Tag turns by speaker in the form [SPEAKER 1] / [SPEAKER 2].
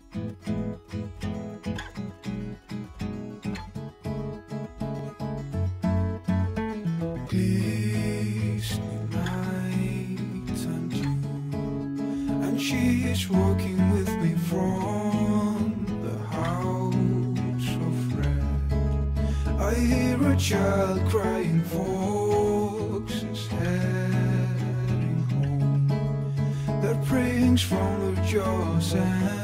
[SPEAKER 1] Glistening night and dew, and she is walking with me from the house of red. I hear a child crying, foxes heading home. Their praying's from their jaws and